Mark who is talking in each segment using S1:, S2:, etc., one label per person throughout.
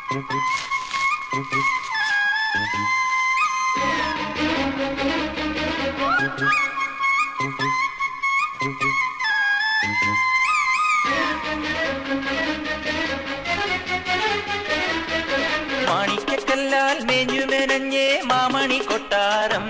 S1: മാണിക്കല്ലാൽ മേഞ്ഞുമെനഞ്ഞേ മാമണി കൊട്ടാരം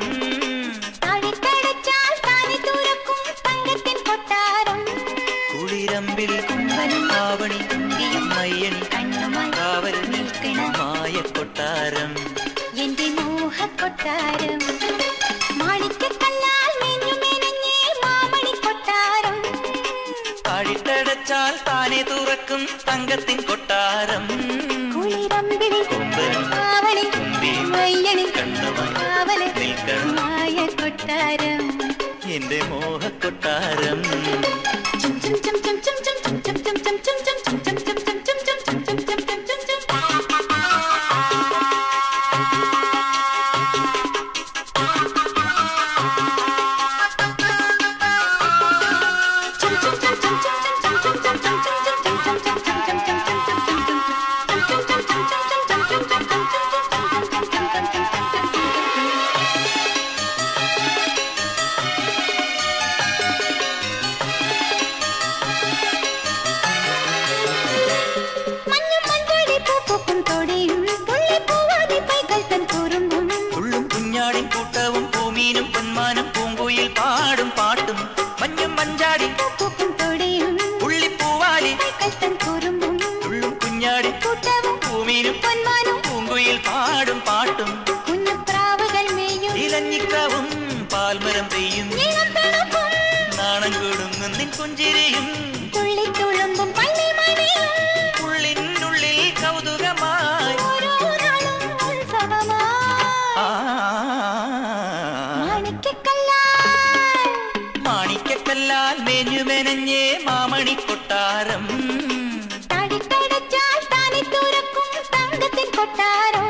S1: കുളിരമ്പിൽ കുമ്പനും ആവണി മയ്യണി കാവൽ നിൽക്കണ മായ കൊട്ടാരം
S2: എന്റെ മോഹക്കൊട്ടാരം മാണിക്കല്ലാൽ മേഞ്ഞുമെനഞ്ഞേ മാമണി കൊട്ടാരം
S1: താഴിട്ടടച്ചാൽ താനെ തുറക്കും തങ്കത്തിൻ കൊട്ടാരം
S2: കുളിരമ്പിൽ
S1: കൊമ്പനും
S2: ആവണി മയ്യണി
S1: കാവൽ നിൽക്കണ
S2: മായ കൊട്ടാരം
S1: എന്റെ മോഹക്കൊട്ടാരം മാണിക്കല്ലാൽ മേഞ്ഞുമെനഞ്ഞേ മാമണി കൊട്ടാരം
S2: താഴിട്ടടച്ചാൽ താനെ തുറക്കും തങ്കത്തിൻ കൊട്ടാരം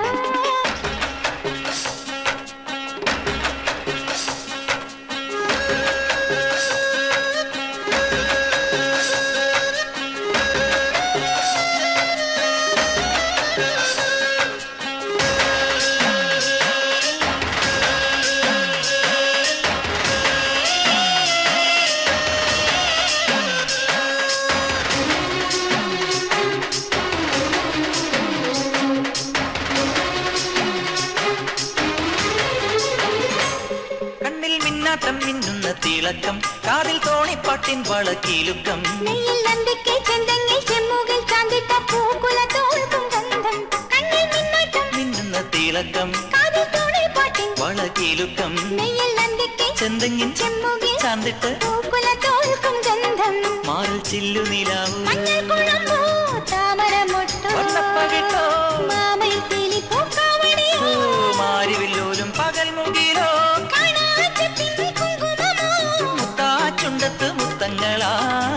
S1: മിന്നുന്ന തിളക്കം കാതിൽ തോണിപ്പാട്ടിൻ വളക്കിലുക്കം
S2: നെയ്യിൽ നന്ദിക്ക് ചെന്തെങ്ങിൽ ചെമ്മുകിൽ ചാന്തിട്ട പൂക്കുല തോൽക്കും ഗന്ധം കണ്ണിൽ മിന്നാട്ടം
S1: മിന്നുന്ന തിളക്കം
S2: കാതിൽ തോണിപ്പാട്ടിൻ
S1: വളക്കിലുക്കം
S2: നെയ്യിൽ നന്ദിക്ക്
S1: ചെന്തെങ്ങിൽ
S2: ചെമ്മുകിൽ
S1: ചാന്തിട്ട്
S2: പൂക്കുല തോൽക്കും ഗന്ധം
S1: മാറിൽ ചില്ലു നിലാവൂ
S2: മഞ്ഞൾ കുഴമ്പോ താമരമൊട്ടോ
S1: വണ്ണപ്പകിട്ടോ
S2: മാമയിൽ പീലി പൂക്കാവണിയോ
S1: മാരിവില്ലോലും പകൽ മുകിലോ മുത്താച്ചുണ്ടത്ത് മുത്തങ്ങളാ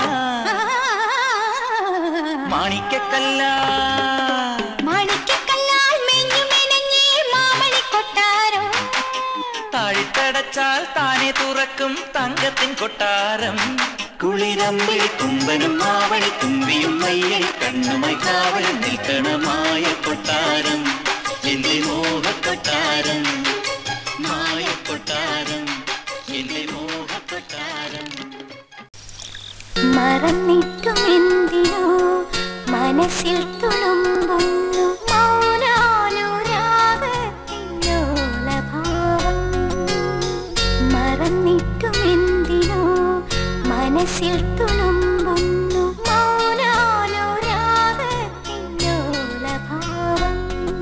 S2: മാണിക്കല്ലാൽ മേഞ്ഞുമെനഞ്ഞേ മാമണി കൊട്ടാരം
S1: താഴിട്ടടച്ചാൽ താനെ തുറക്കും തങ്കത്തിൻ കൊട്ടാരം കുളിരമ്പിൽ കുമ്പനും ആവണി തുമ്പിയും മയ്യണി കണ്ണുമായി കാവൽ നിൽക്കണമായ കൊട്ടാരം എന്റെ മോഹക്കൊട്ടാരം മായ കൊട്ടാരം എന്റെ മോഹക്കൊട്ടാരം
S2: മറന്നിട്ടുമെന്തിനോ മനസ്സിൽ തുളുമ്പുന്നു മൗനാനുരാഗത്തിലോലഭാവം മറന്നിട്ടുമെന്തിനോ മനസ്സിൽ തുളുമ്പുന്നു മൗനാനുരാഗത്തിലോലഭാവം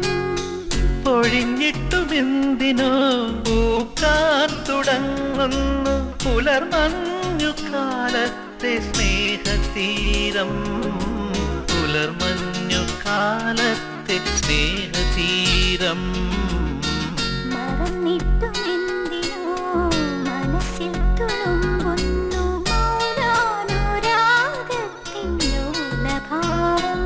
S1: പൊഴിഞ്ഞിട്ടുമെന്തിനോ പൂക്കാൻ തുടങ്ങുന്നു പുലർമഞ്ഞു കാലത്തെ സ്നേഹതീരം പുലർമഞ്ഞു കാലത്തെ സ്നേഹതീരം
S2: മറന്നിട്ടുമെന്തിനോ മനസ്സിൽ തുളുമ്പുന്നു മൗനാനുരാഗത്തിലോലഭാവം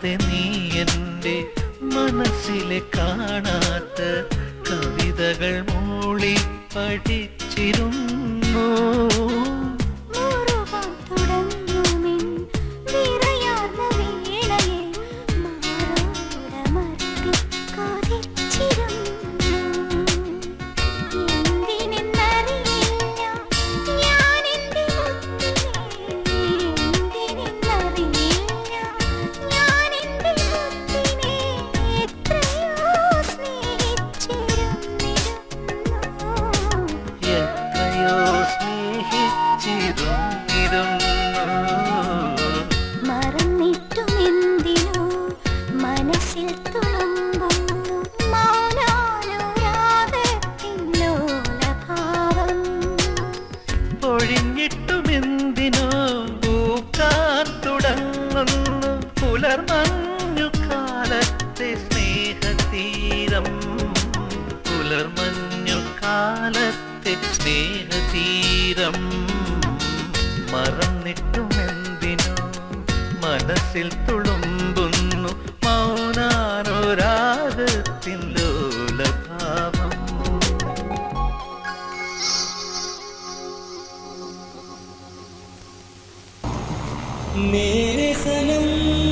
S1: അറിയാതെ നീ എൻ്റെ മനസ്സിലെ കാണാത്ത കവിതകൾ മൂളി പഠിച്ചിരുന്നു. ഒഴിഞ്ഞിട്ടുമെന്തിനോ പൂക്കാൻ തുടങ്ങുന്നു പുലർമഞ്ഞു കാലത്തെ സ്നേഹതീരം. പുലർമഞ്ഞു കാലത്തെ സ്നേഹതീരം മറന്നിട്ടുമെന്തിനോ മനസ്സിൽ തുളുമ്പുന്നു മൗനാനുരാഗത്തിൻ ലോലഭാവം.
S3: मेरे सनम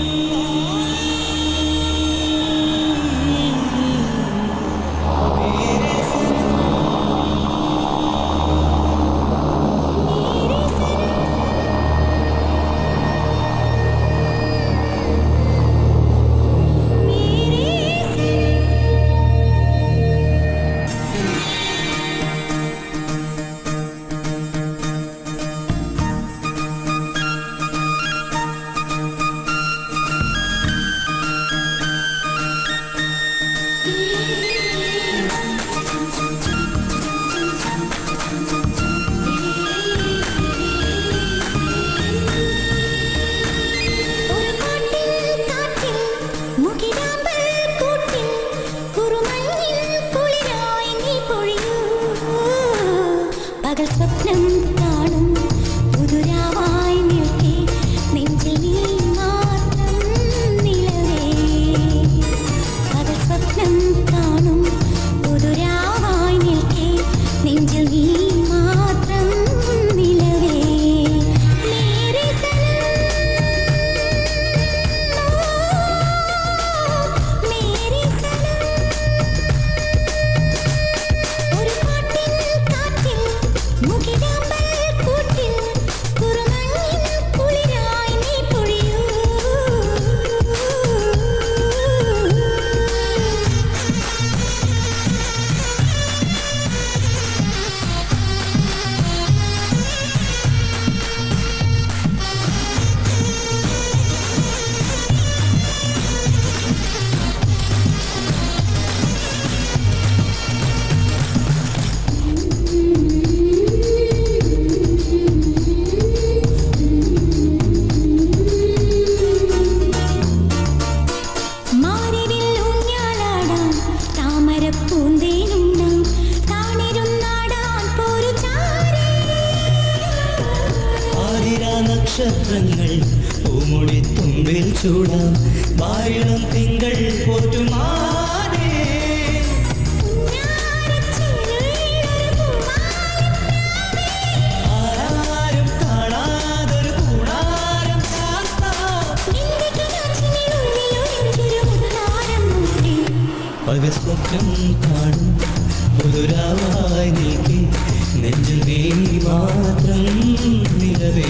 S3: പകൽ സ്വപ്നം കാണും പുതുരാവായി നിൽക്കേ നെഞ്ചിൽ നീ മാത്രം നിലവേ. പകൽ സ്വപ്നം കാണും പുതുരാവായി നിൽക്കേ നെഞ്ചിൽ നീ മാത്രം നിലവേ. മേരെ സനം മേരെ സനം ഒരു പാട്ടിൻ കാറ്റിൽ മുകിലാമ്പൽ കൂട്ടിൽ കുറുമഞ്ഞിൻ കുളിരായി നീ പൊഴിയൂ. മാറിവിൽ ഊഞ്ഞാലാടാൻ താമരപ്പൂന്തേനുണ്ടാം താണിരുന്നാടാൻ പോരു ചാരേ.
S4: ആതിരാ നക്ഷത്രങ്ങൾ പൂമുടി തുമ്പിൽ ചൂടാം വാഴിളം തിങ്കൾ പോറ്റുമാനേ. ആരാരും കാണാതൊരു കൂടാരം ചാർത്താം. പകൽ സ്വപ്നം കാണും പുതുരാവായി നീക്കി നെഞ്ചിൽ നീ മാത്രം നിലവേ.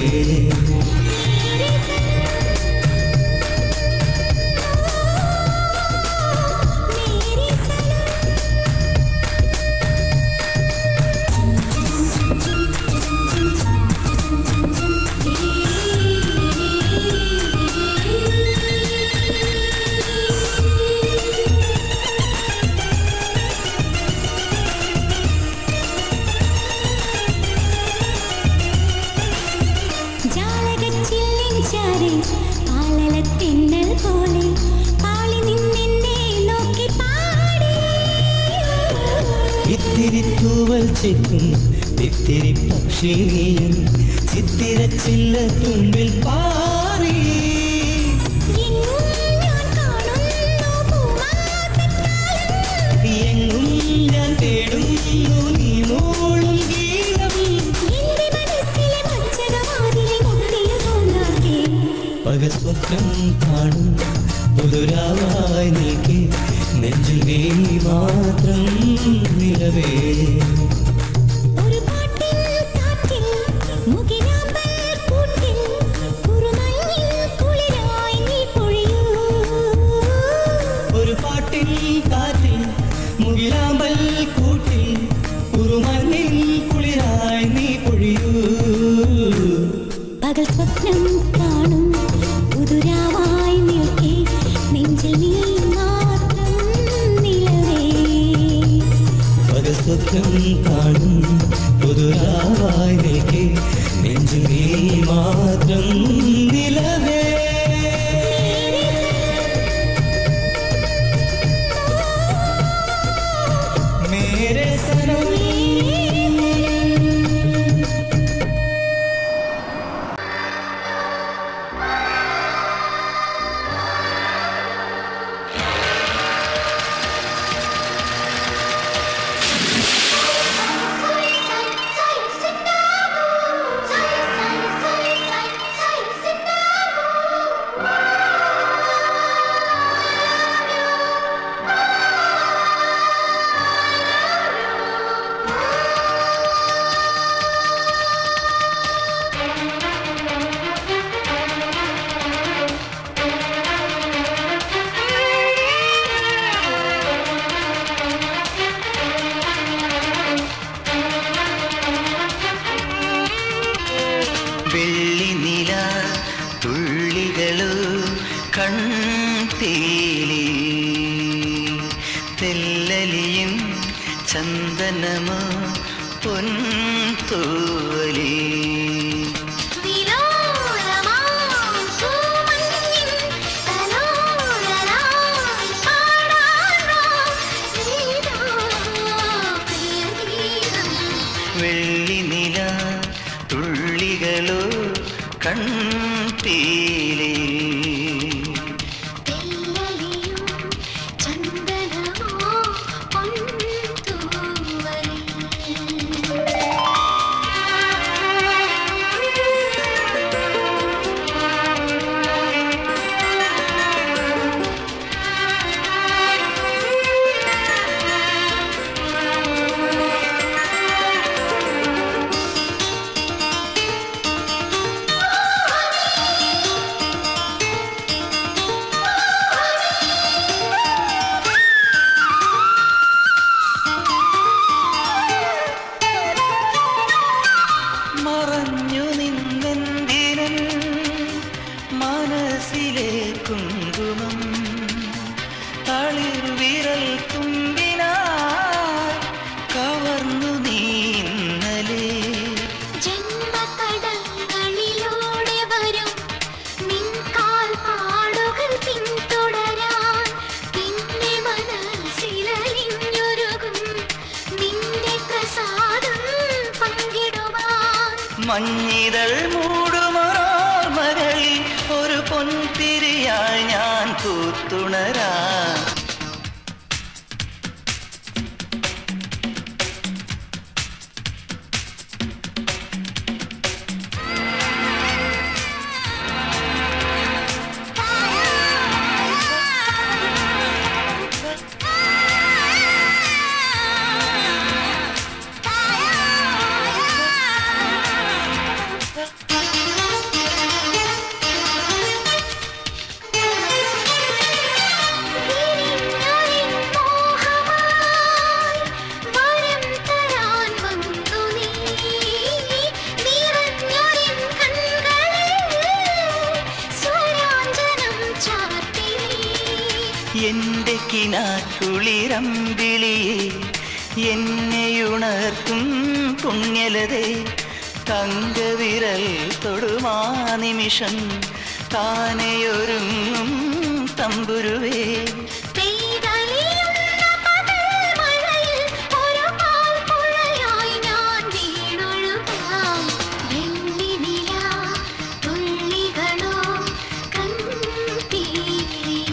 S2: ജാലകച്ചില്ലിൻ പാലലത്തെന്നൽ പോലെ പാളി നിന്നെന്നെ നോക്കി പാടി.
S4: ഇത്തിരി തൂവൽ ചെക്കും ഇത്തിരി പക്ഷിയും ചിത്തിരച്ചില്ല തുമ്പിൽ പാറി.
S2: എങ്ങും ഞാൻ
S4: കേൾക്കുന്നു നീ മൂളും ഗീതം.
S3: എന്റെ മനസ്സിലെ മഞ്ചകവാതിലിൽ മുട്ടിയ തോന്നാതെ
S4: പകൽ സ്വപ്നം കാണും പുതുരാവായി നിൽക്കെ നെഞ്ചിൽ നീ മാത്രം നിലവേ.
S3: ഒരു പാട്ടിൻ കാറ്റിൽ മുകിലാമ്പൽ കൂട്ടിൽ കുറുമഞ്ഞിൽ കുളിരായി നീ പൊഴിയൂ.
S4: ഒരു പാട്ടിൻ കാറ്റിൽ മുകിലാമ്പൽ കൂട്ടിൽ കുറുമഞ്ഞിൽ കുളിരായി നീ പൊഴിയൂ.
S3: പകൽ സ്വപ്നം കാണും പുതുരാവായി നിൽക്കെ നെഞ്ചിൽ നീ മാത്രം നിലവേ.
S4: പകൽ സ്വപ്നം കാണും പുതുരാവായി നിൽക്കെ നെഞ്ചിൽ നീ മാത്രം നിലവേ. മേരെ സനം
S1: വെള്ളിനില തുള്ളികളു കൺതേലി തെല്ലലിയും ചന്ദനമോ പൊൻതൂവലി വെള്ളിനില തുള്ളികളോ കൺതേലി മറഞ്ഞു നിന്നെന്തിനൻ മനസ്സിലെ കുങ്കുമം തളിർവിരൽ തുമ്പിനായി കവർന്നു നീ ഇന്നലെ.
S3: ജന്മതടങ്ങളിലൂടെ വരും നിൻ കാൽപ്പാടുകൾ പിന്തുടരാൻ നിന്റെ മനസ്സിലലിഞ്ഞൊരുകും നിന്റെ പ്രസാദം പങ്കിടുവാൻ.
S1: മഞ്ഞിതൾ മൂടുമോർമകളിൽ ഒരു പൊൻതിരിയായി ഞാൻ പൂത്തുണരാം. എന്റെ കിനാക്കുളിരമ്പിളിയെ എന്നെയുണർത്തും പുണ്യലതേ തങ്കവിരൽ തൊടുമാ നിമിഷം താനെയൊരുങ്ങും തമ്പുരുവേ.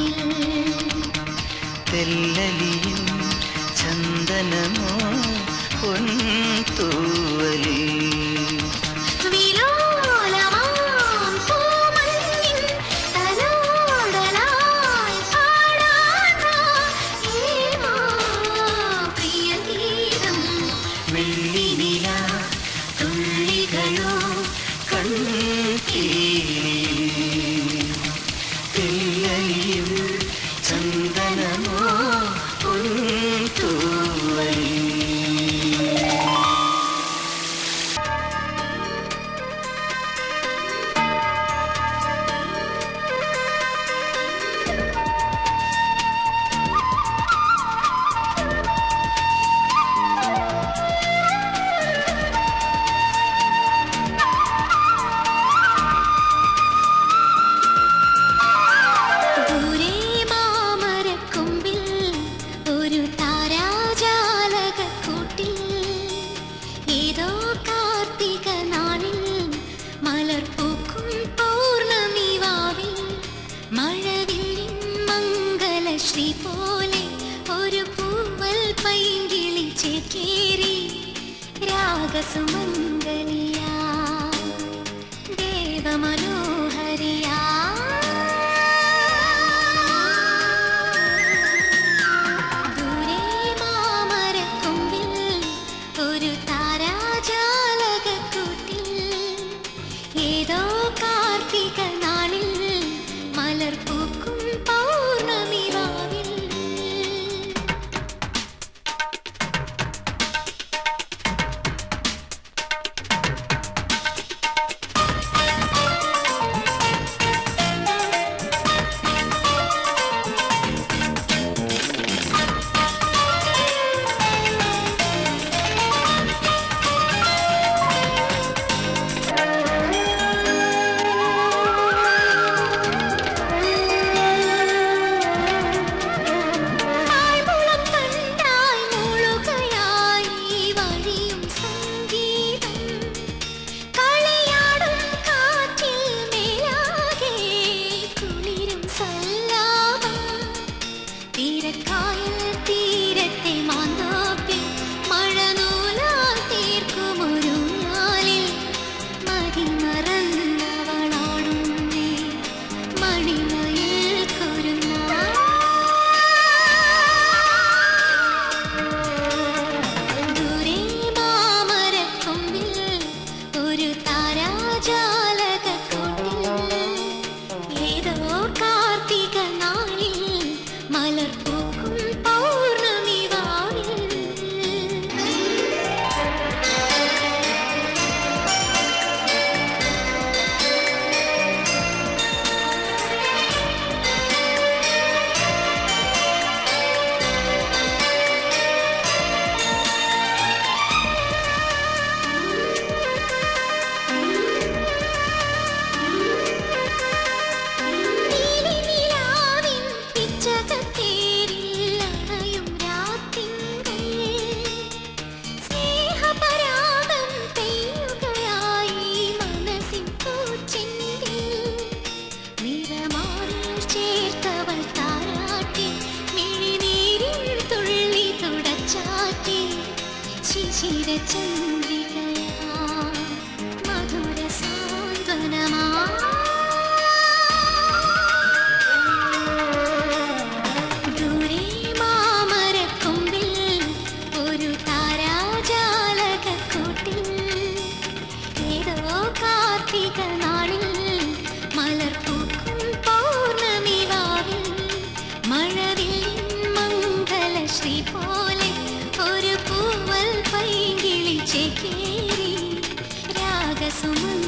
S1: തെല്ലലിയും ചന്ദനമോ
S3: രാഗസുമംഗലിയാ ദേവമനോഹരിയാ ദൂരെ മാമരക്കൊമ്പിൽ ഒരു താരാജാലകക്കൂട്ടിൽ ഏതോ കാർത്തിക നാളിൽ മലർപൂക്കും പൗർണമി വാവിൽ സുമ